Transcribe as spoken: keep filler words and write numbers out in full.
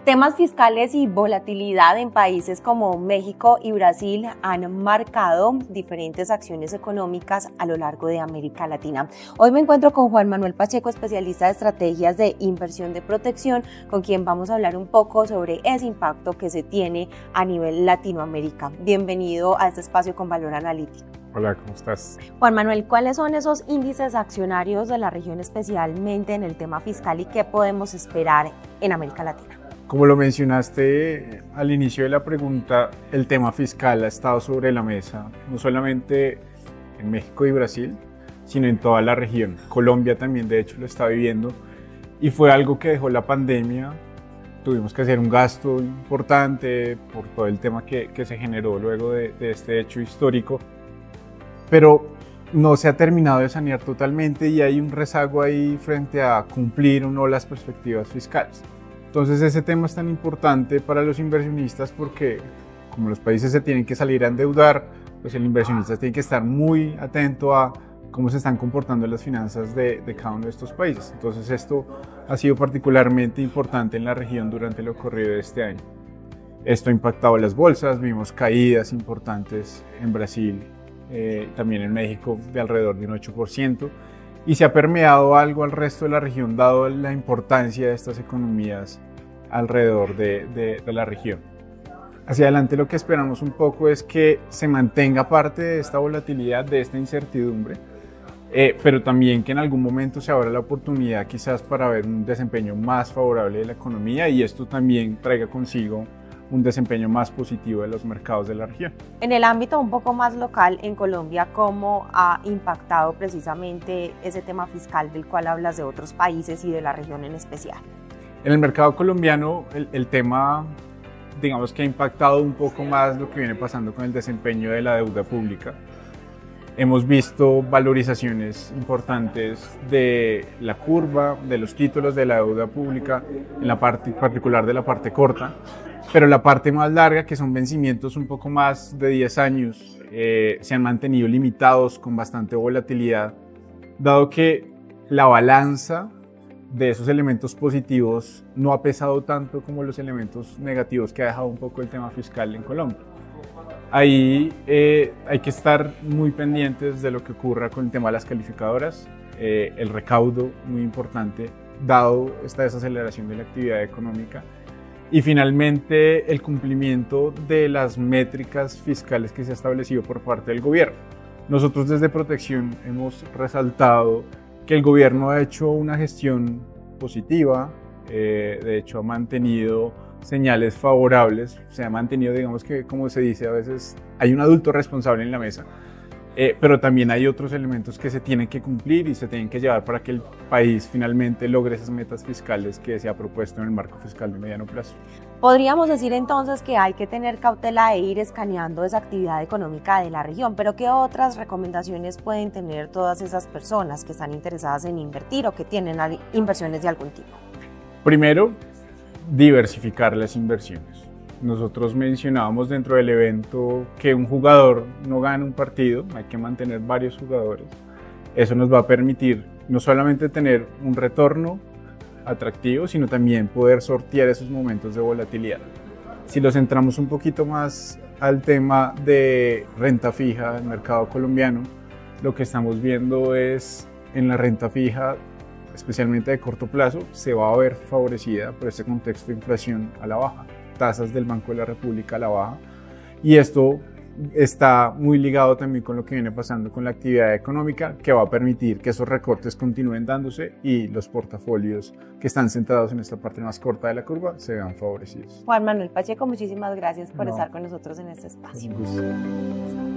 Temas fiscales y volatilidad en países como México y Brasil han marcado diferentes acciones económicas a lo largo de América Latina. Hoy me encuentro con Juan Manuel Pacheco, especialista de estrategias de inversión de protección, con quien vamos a hablar un poco sobre ese impacto que se tiene a nivel Latinoamérica. Bienvenido a este espacio con Valor Analítico. Hola, ¿cómo estás? Juan Manuel, ¿cuáles son esos índices accionarios de la región, especialmente en el tema fiscal, y qué podemos esperar en América Latina? Como lo mencionaste al inicio de la pregunta, el tema fiscal ha estado sobre la mesa, no solamente en México y Brasil, sino en toda la región. Colombia también, de hecho, lo está viviendo y fue algo que dejó la pandemia. Tuvimos que hacer un gasto importante por todo el tema que, que se generó luego de, de este hecho histórico, pero no se ha terminado de sanear totalmente y hay un rezago ahí frente a cumplir o no las perspectivas fiscales. Entonces ese tema es tan importante para los inversionistas porque como los países se tienen que salir a endeudar, pues el inversionista tiene que estar muy atento a cómo se están comportando las finanzas de, de cada uno de estos países. Entonces esto ha sido particularmente importante en la región durante lo ocurrido de este año. Esto ha impactado las bolsas, vimos caídas importantes en Brasil, eh, también en México de alrededor de un ocho por ciento. Y se ha permeado algo al resto de la región dado la importancia de estas economías alrededor de, de, de la región. Hacia adelante lo que esperamos un poco es que se mantenga parte de esta volatilidad, de esta incertidumbre, eh, pero también que en algún momento se abra la oportunidad quizás para ver un desempeño más favorable de la economía y esto también traiga consigo un desempeño más positivo de los mercados de la región. En el ámbito un poco más local, en Colombia, ¿cómo ha impactado precisamente ese tema fiscal del cual hablas de otros países y de la región en especial? En el mercado colombiano, el, el tema, digamos que ha impactado un poco más lo que viene pasando con el desempeño de la deuda pública. Hemos visto valorizaciones importantes de la curva, de los títulos de la deuda pública, en la parte particular de la parte corta. Pero la parte más larga, que son vencimientos un poco más de diez años, eh, se han mantenido limitados con bastante volatilidad, dado que la balanza de esos elementos positivos no ha pesado tanto como los elementos negativos que ha dejado un poco el tema fiscal en Colombia. Ahí eh, hay que estar muy pendientes de lo que ocurra con el tema de las calificadoras, eh, el recaudo muy importante, dado esta desaceleración de la actividad económica. Y finalmente el cumplimiento de las métricas fiscales que se ha establecido por parte del gobierno. Nosotros desde Protección hemos resaltado que el gobierno ha hecho una gestión positiva, eh, de hecho ha mantenido señales favorables, se ha mantenido, digamos que como se dice a veces, hay un adulto responsable en la mesa. Eh, pero también hay otros elementos que se tienen que cumplir y se tienen que llevar para que el país finalmente logre esas metas fiscales que se ha propuesto en el marco fiscal de mediano plazo. Podríamos decir entonces que hay que tener cautela e ir escaneando esa actividad económica de la región, pero ¿qué otras recomendaciones pueden tener todas esas personas que están interesadas en invertir o que tienen inversiones de algún tipo? Primero, diversificar las inversiones. Nosotros mencionábamos dentro del evento que un jugador no gana un partido, hay que mantener varios jugadores. Eso nos va a permitir no solamente tener un retorno atractivo, sino también poder sortear esos momentos de volatilidad. Si lo centramos un poquito más al tema de renta fija del mercado colombiano, lo que estamos viendo es en la renta fija, especialmente de corto plazo, se va a ver favorecida por este contexto de inflación a la baja. Tasas del Banco de la República a la baja y esto está muy ligado también con lo que viene pasando con la actividad económica que va a permitir que esos recortes continúen dándose y los portafolios que están centrados en esta parte más corta de la curva se vean favorecidos. Juan Manuel Pacheco, muchísimas gracias por no. estar con nosotros en este espacio. Un gusto.